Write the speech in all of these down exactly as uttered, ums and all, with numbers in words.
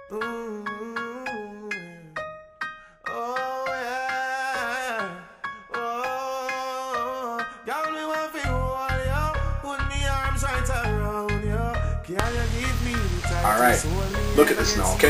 Ooh, oh yeah, oh, got me one for all you, put me arms right around you. Can you give me the time? All right, look at this now, okay?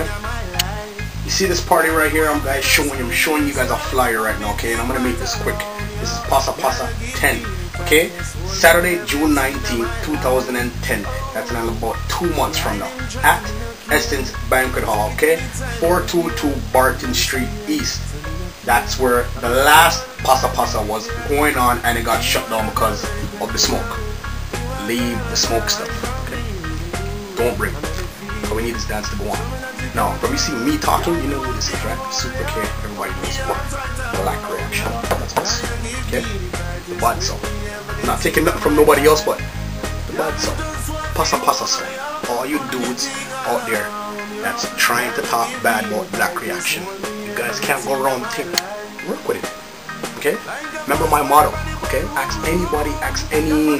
You see this party right here? I'm guys showing I'm showing you guys a flyer right now, okay? And I'm gonna make this quick. This is Pasa Pasa ten, okay? Saturday, June nineteenth, two thousand ten. That's in about two months from now at Eston's Banquet Hall, okay? four two two Barton Street East. That's where the last Pasa Pasa was going on, and it got shut down because of the smoke. Leave the smoke stuff, okay? Don't bring it. But we need this dance to go on. Now, when you see me talking, you know who this is, right? Super K. Everybody knows what. Black Reaction. That's us. Okay? The bad song. I'm not taking nothing from nobody else, but the bad song. Pasa Pasa song. All you dudes out there that's trying to talk bad about Black Reaction, you guys can't go around the thing. Work with it. Okay? Remember my motto. Okay? Ask anybody, ask any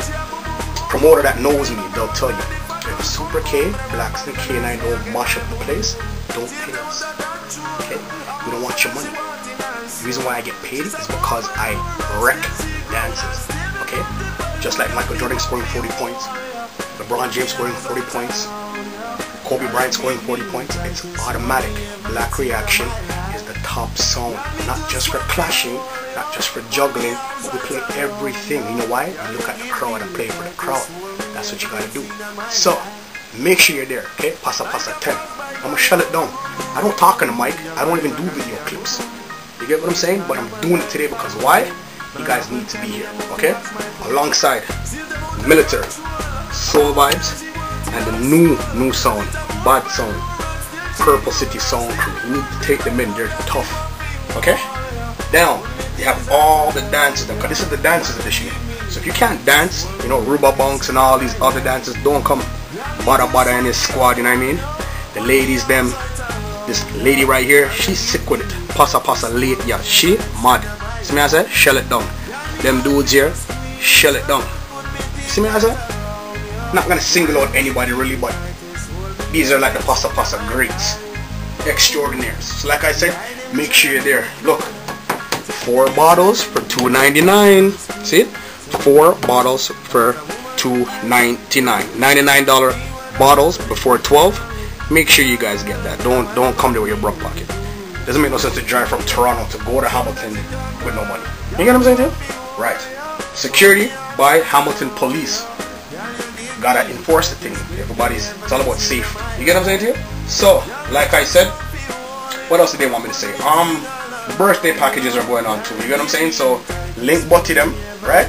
promoter that knows me, they'll tell you. If Super K, Blacks and K nine don't mash up the place, don't pay us. Okay? We don't want your money. The reason why I get paid is because I wreck dances. Okay? Just like Michael Jordan scoring forty points, LeBron James scoring forty points, Kobe Bryant scoring forty points, it's automatic. Black Reaction is the top song. Not just for clashing, not just for juggling, but we play everything. You know why? You look at the crowd and play for the crowd. That's what you gotta do. So, make sure you're there, okay? Pasa Pasa ten. I'm gonna shut it down. I don't talk on the mic. I don't even do video clips. You get what I'm saying? But I'm doing it today because why? You guys need to be here, okay? Alongside Military, Soul Vibes, and the new, new sound, Bad Sound, Purple City Sound Crew. You need to take them in. They're tough, okay? Now, they have all the dances, because this is the dancers edition. So if you can't dance, you know, Ruba Bunks and all these other dancers, don't come bada bada in this squad, you know what I mean? The ladies, them, this lady right here, she's sick with it. Pasa Pasa late, yeah, she mad. See me I say? Shell it down. Them dudes here, shell it down. See me I say? Not gonna single out anybody really, but these are like the Pasa Pasa greats. Extraordinaires. So like I said, make sure you're there. Look, four bottles for two ninety-nine. See it? Four bottles for two ninety-nine. ninety-nine dollar bottles before twelve. Make sure you guys get that. Don't don't come there with your broke pocket. Doesn't make no sense to drive from Toronto to go to Hamilton with no money. You get what I'm saying too? Right. Security by Hamilton Police. Gotta enforce the thing. Everybody's, it's all about safety. You get what I'm saying too? So, like I said, what else did they want me to say? Um, the birthday packages are going on too. You get what I'm saying? So, link butty them, right?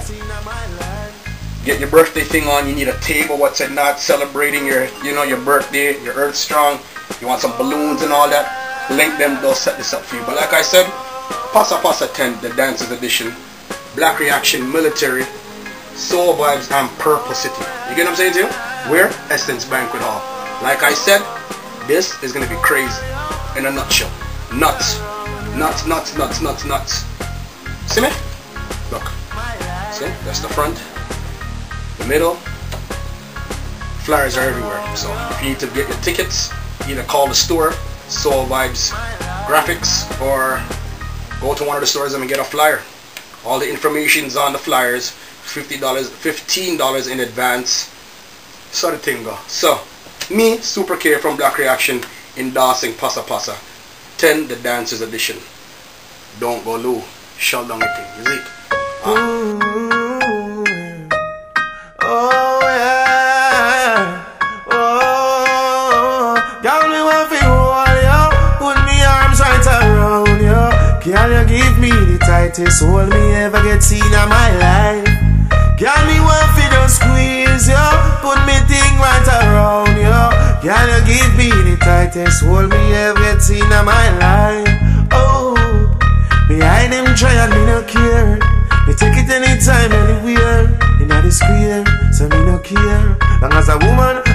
Get your birthday thing on. You need a table, what's it not, celebrating your, you know, your birthday, your Earth Strong. You want some balloons and all that. Link them, they'll set this up for you. But like I said, Pasa Pasa ten, the Dancers Edition, Black Reaction, Military, Soul Vibes, and Purple City. You get what I'm saying to you? We're Eston's Banquet Hall. Like I said, this is gonna be crazy. In a nutshell. Nuts. Nuts, nuts, nuts, nuts, nuts. See me? Look. See? That's the front. The middle. Flyers are everywhere. So if you need to get your tickets, either call the store, Soul Vibes Graphics, or go to one of the stores and get a flyer. All the information's on the flyers. fifty dollars, fifteen dollars in advance. So the thing go. So, me, Super K from Black Reaction, endorsing Pasa Pasa ten, the Dancers Edition. Don't go low. Shut down the thing. You see? Ah. Oh yeah. Oh, got me one for all you. Put me arms right around you. Can you give me the tightest hold me ever get seen in my life? Can me one for just squeeze you? Put me thing right around you. Can you give me the tightest hold me ever get seen in my life? Oh, behind them try and me no care. Me take it anytime, anywhere. In the square, so me no care. Long as a woman